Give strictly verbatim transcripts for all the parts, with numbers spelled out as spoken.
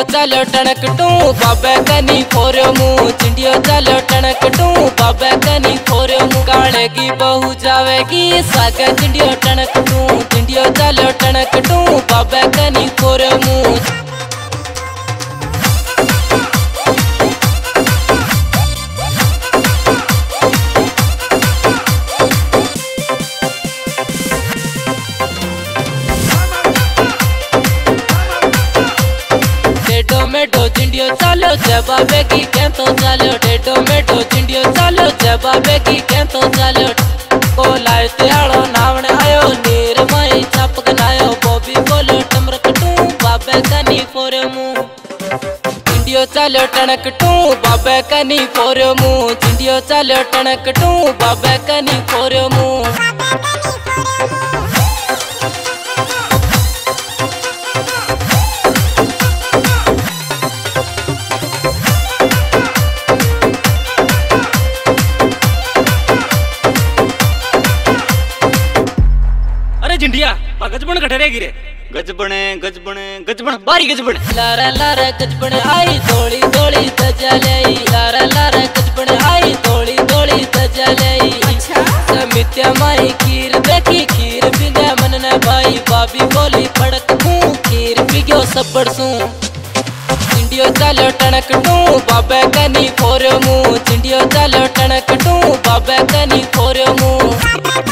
चिंडियो चलो टणक टू बाबे कनी फोरो मुँह चिंडियो चलो टणक टू बाबे कनी फोरो मुँह काले की बहू जावेगी सागा चिंडियो टणक टू चिंडियो चलो टणक टू बाबे कनी फोरो मुँह मेडो चिंडियो चलो जबाबे की क्या तो चलो डेडो मेडो चिंडियो चलो जबाबे की क्या तो चलो को लाए त्याड़ो नावने आयो नीर मई छपक नायो बॉबी बोलो टमरक टू बाबे कनी फोरे मुँह चिंडियो चलो टणक टू बाबे कनी फोरे मुँह चिंडियो चलो टणक टू बाबे कनी फोरे मुँह चिंडिया गजबन घटरे गिरे गजबने गजबने गजबन बारी गजबन लारा लारा गजबन आई थोड़ी थोड़ी सजा लई लारा लारा गजबन आई थोड़ी थोड़ी सजा लई अच्छा समित्या माई खीर देखी खीर बिना मन ने भाई बाबी बोली फड़क मुंह खीर पियो सब्बड़ सू चिंडियो चलो टणक टू बाबे कनी फोरो मुंह चिंडियो चलो टणक टू बाबे कनी फोरो मुंह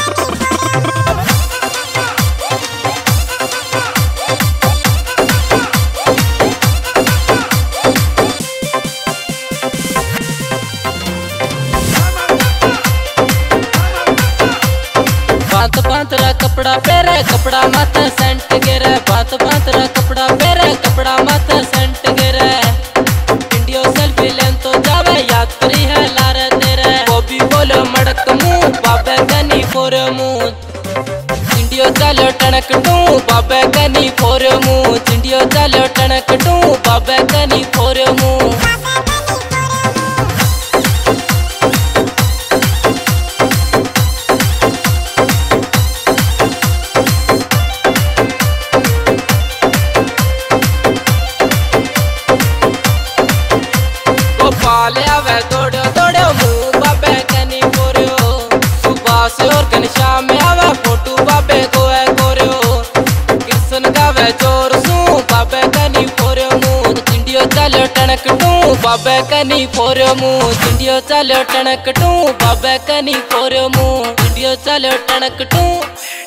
बात बात रा कपड़ा पेरे कपड़ा मत सेंट गिरे बात बात रा कपड़ा पेरे कपड़ा मत सेंट गिरे चिंडियो सेल्फी लेन तो जावे यात्री है लारे तेरे बॉबी बोलो मड़क मुंह बाबे कनी फोरे मुंह चिंडियो चलो टणक टू बाबे कनी फोरे मुंह चिंडियो चलो टणक टू बाबे कनी फोरे मुंह पाले आवे दौड़ो दौड़ो मुँह बाबे कनी फोरो सुबह से और घनश्याम में आवे फोटू बाबे को है गोरो कृष्ण गावे जोर सू बाबे कनी फोरो मुँह चिंडियो चलो टणक टू बाबे कनी फोरो मुँह चिंडियो चलो टणक टू बाबे कनी फोरो मुँह चिंडियो चलो टणक टू